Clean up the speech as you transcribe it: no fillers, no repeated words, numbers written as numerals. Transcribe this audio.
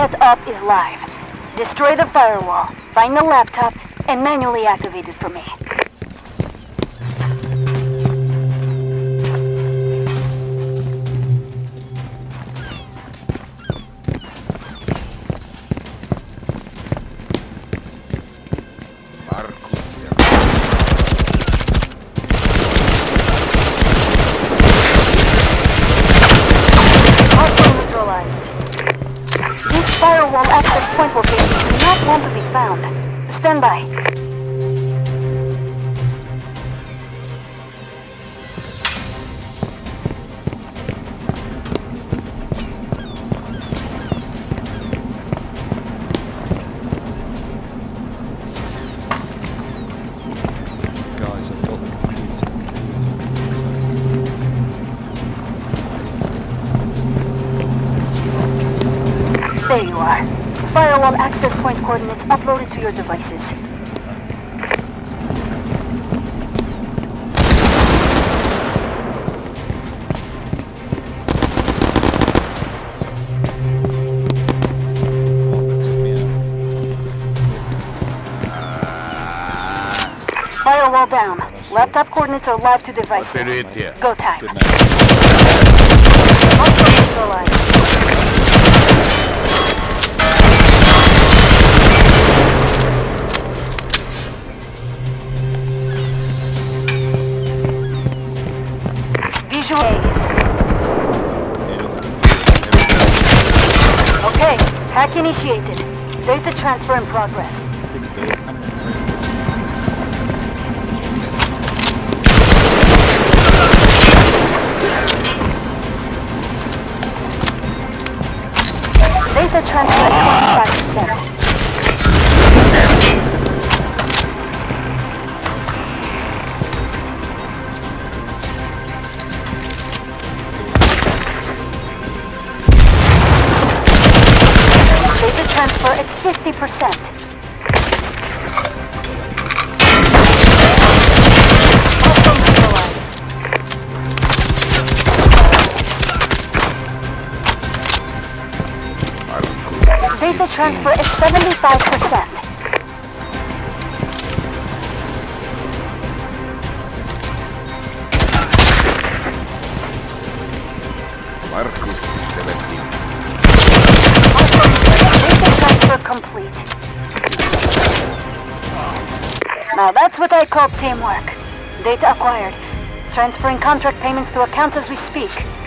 Cat Up is live. Destroy the firewall, find the laptop, and manually activate it for me. This firewall access point location do not want to be found. Stand by. Guys, I've got the computer. There you are. Firewall access point coordinates uploaded to your devices. Firewall down. Laptop coordinates are live to devices. Go time. Also neutralized. Visual A. Okay, hack initiated. Data transfer in progress. Data transfer at 25%. Data transfer at 50%. Also neutralized. Data transfer at 75%. Complete. Now that's what I call teamwork. Data acquired. Transferring contract payments to accounts as we speak.